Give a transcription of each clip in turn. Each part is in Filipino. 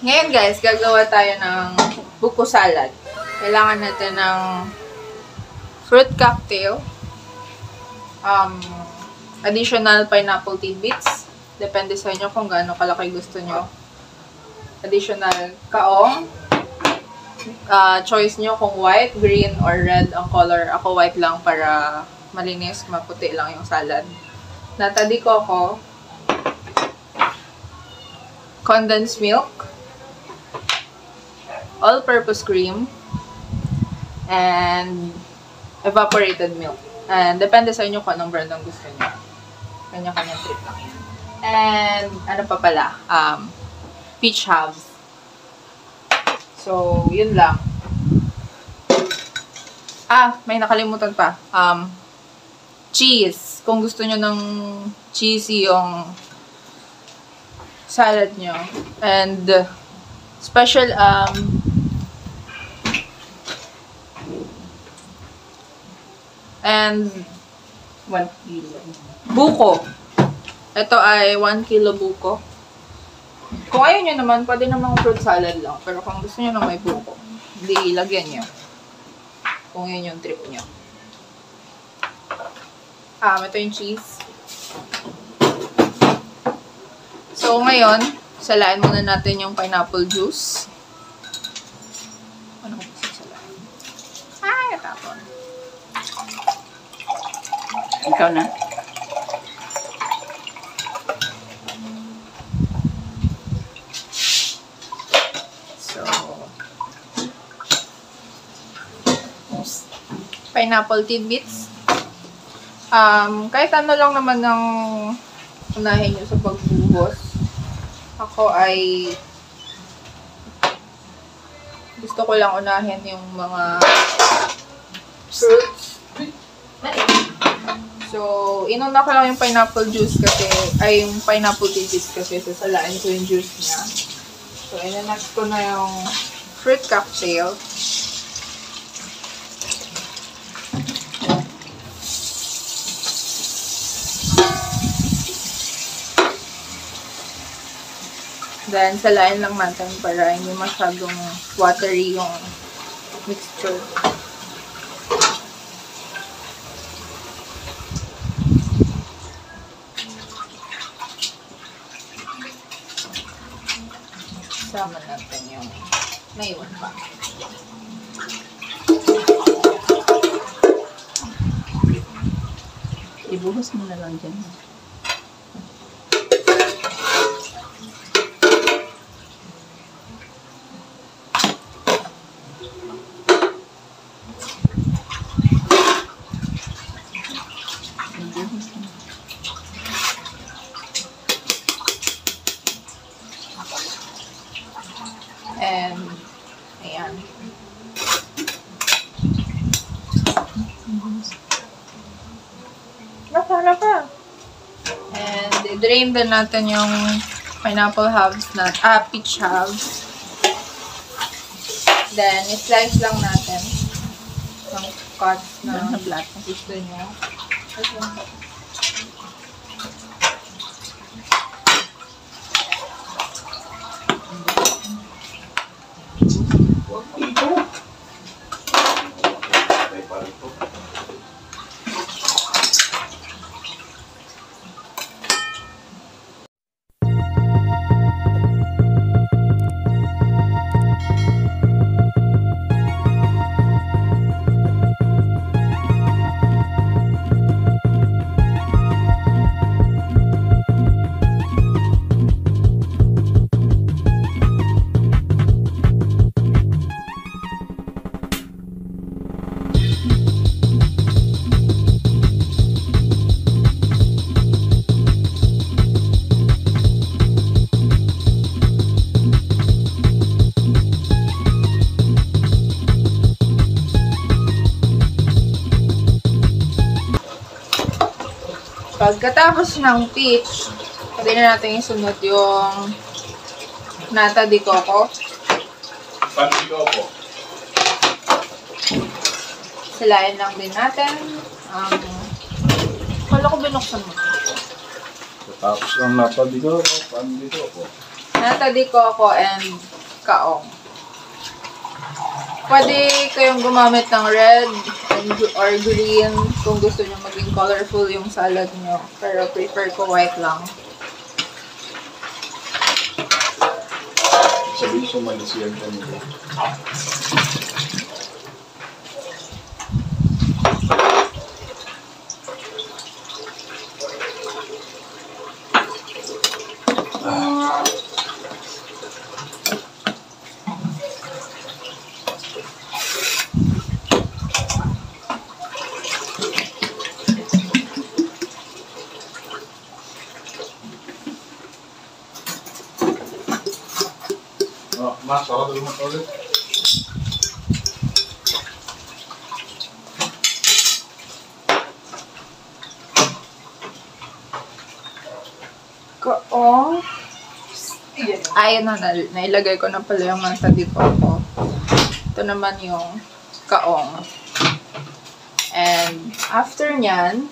Ngayon guys, gagawa tayo ng buko salad. Kailangan natin ng fruit cocktail, additional pineapple tidbits, depende sa inyo kung gaano kalaki gusto nyo. Additional kaong, choice nyo kung white, green, or red ang color. Ako white lang para malinis, maputi lang yung salad. Nata de coco, condensed milk, all-purpose cream, and evaporated milk. And depende sa inyo kung anong brand ang gusto nyo. Kanya-kanya trip lang yan. And ano pa pala? Peach halves. So, yun lang. May nakalimutan pa. Cheese. Kung gusto nyo ng cheesy yung salad nyo. And special, and 1 kilo. buko. Ito ay 1 kilo buko. Kung ayaw nyo naman, pwede namang fruit salad lang. Pero kung gusto nyo na may buko, hindi ilagyan nyo. Kung yun yung trip nyo. Ito yung cheese. So, ngayon, salain muna natin yung pineapple juice. Ano ko ba salain? Natapon. Ikaw na. So, pineapple tidbits. Kahit ano lang naman ang unahin nyo sa pagbuhos. Ako ay gusto ko lang unahin yung mga fruits. So, inuna ko lang yung pineapple juice kasi, yung pineapple tidbits kasi sasalain ko yung juice niya. So, inanak ko na yung fruit cocktail. Then, salain lang natin para hindi masyadong watery yung mixture. Sama natin yung naiwan pa. Ibuhos mo na lang dyan. And, ayan. Napa. And, i-drain din natin yung pineapple halves na, peach halves. Then, i-slice lang natin ng cuts na gusto nyo. Pagkatapos ng peach, pwede na natin isunod yung nata de coco. Paano de coco? Salain lang din natin. Kala ko binuksan mo. Tapos ang nata de coco, paano de coco? Nata de coco and kaong. Pwede kayong gumamit ng red or green kung gusto nyo maging colorful yung salad nyo. Pero prefer ko white lang. Sabihin sumalisiyan ka nila. Mas, ako tulungan ka ulit. Kaong. Ayun na, nailagay ko na pala yung masa dito ko. Ito naman yung kaong. And after nyan,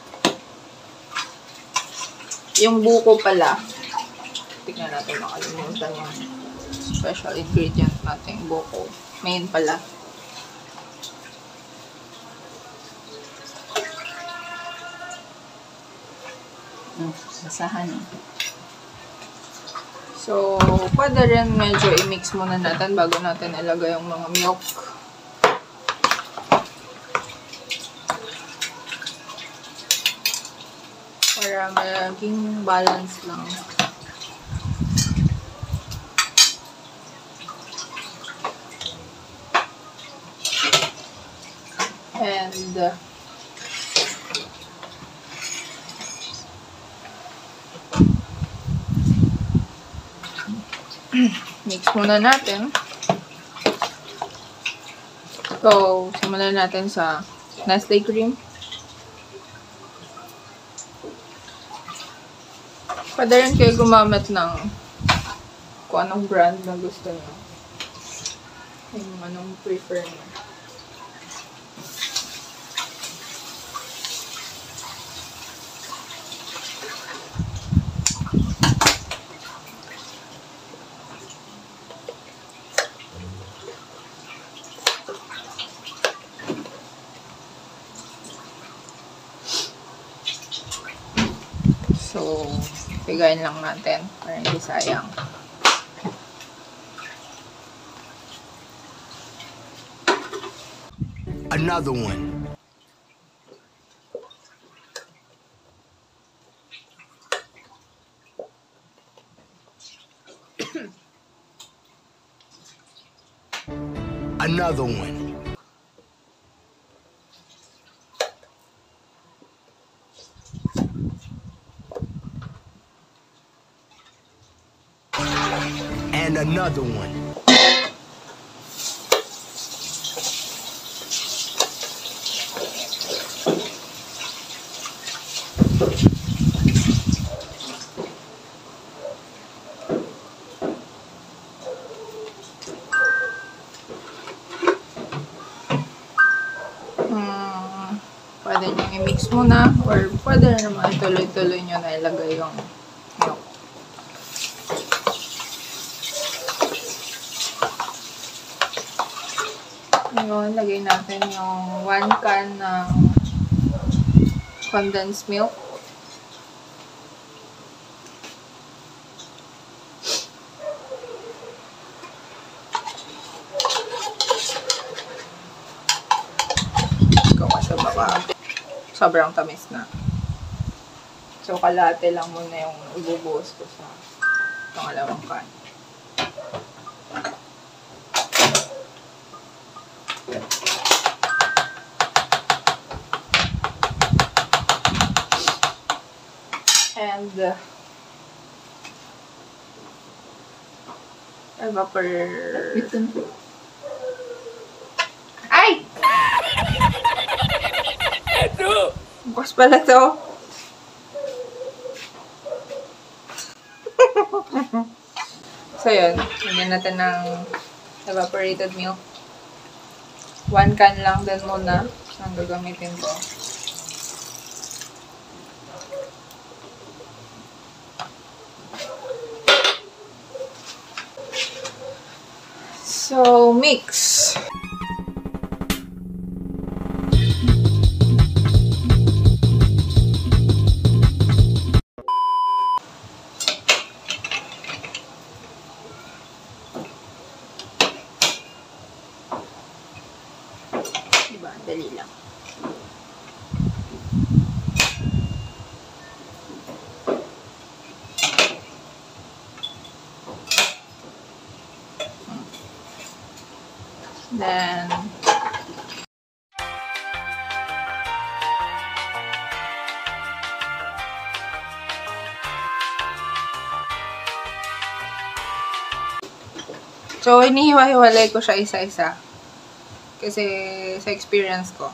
yung buko pala. Tignan natin, makalimutan yung special ingredient natin, buko. Main pala. Basahan. So, pwede rin medyo i-mix muna natin bago natin ilagay yung mga milk. Para maging balance lang. And mix muna natin. So, simulan natin sa Nestle cream. Pwede rin kayo gumamit ng kung anong brand na gusto nyo. Yung anong prefer nyo. So, bigayin lang natin para hindi sayang. Another one. Another one. And another one. Pwede nyo i-mix muna or pwede na naman tuloy-tuloy nyo na ilagay yung milk. Ngayon, lagay natin yung 1 can ng condensed milk. Gawa sa baba. Sobrang tamis na. So, kalahati lang muna yung ibubuhos ko sa pangalawang can. And Ito na. Ay! Bukas pala to. So, yun. Lagyan natin ng evaporated milk. 1 can lang din muna ang gagamitin ko. mix. Diba? Dali lang. Then, so, hinihiwa-hiwalay ko siya isa-isa. Kasi, sa experience ko,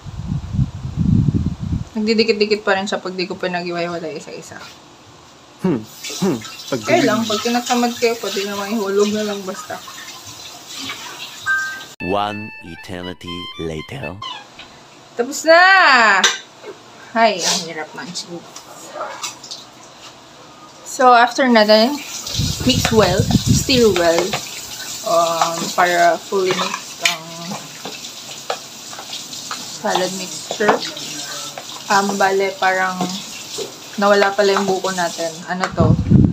nagdidikit-dikit pa rin siya pag di ko pinag-hiwa-hiwalay isa-isa. Kaya lang, pag tinatamad kayo, pwede naman ihulog na lang basta. One eternity later. Tapos na! Ay, ang hirap ng cheese. So, after natin, mix well, stir well, para fully mix ang salad mixture. Bale, parang nawala pala yung buko natin. Ano to?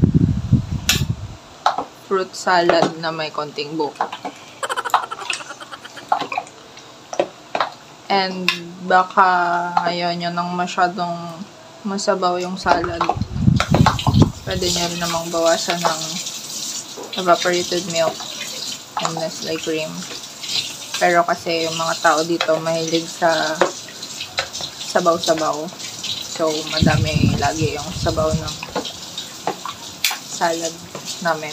Fruit salad na may konting buko. And baka ayaw nyo nang masyadong masabaw yung salad. Pwede nyo rin namang bawasan ng evaporated milk and Nestle cream. Pero kasi yung mga tao dito mahilig sa sabaw-sabaw. So, madami lagi yung sabaw ng salad namin.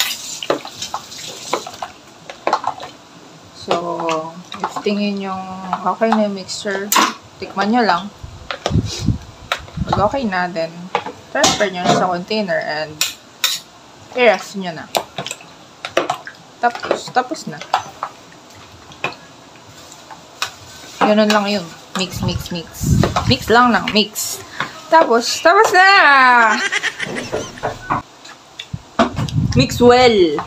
So, if tingin yung okay na yung mixture, tikman nyo lang. Pag okay na, then transfer nyo na sa container and i-ref nyo na. Tapos na. Ganun lang yun. Mix, mix, mix. Mix lang ng mix. Tapos na! Mix well.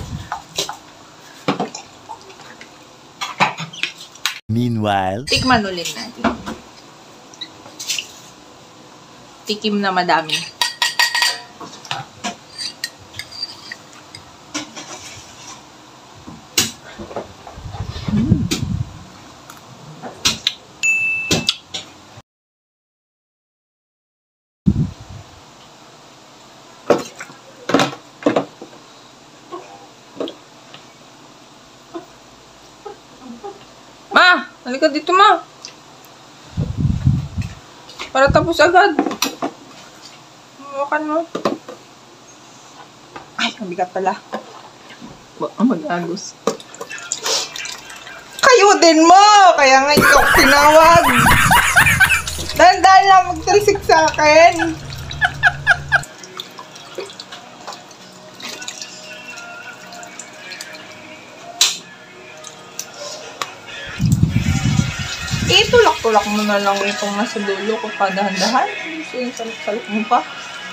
Meanwhile, Tikman ulit natin. Tikim na madami. Ma! Halika dito, ma! Para tapos agad. Mawakan mo. Ay, mabigat pala. Baka mag-agos. Kayo din mo! Kaya nga ikaw tinawag. Dahan-dahan lang magtalsik sa akin. Itulak-tulak mo na lang itong nasa dulo ko pa dahan-dahan. Sinasalak mo pa.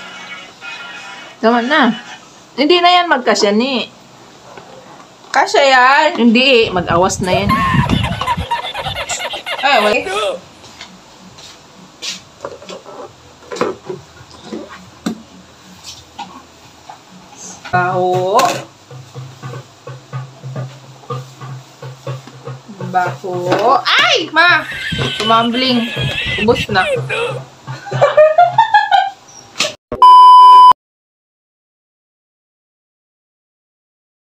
Tama na. Hindi na yan magkasya ni. Kasya yan. Hindi, mag-awas na yan. Ay, wait. Baho. Baho. Ay! Ma! Tumambling. Ubus na.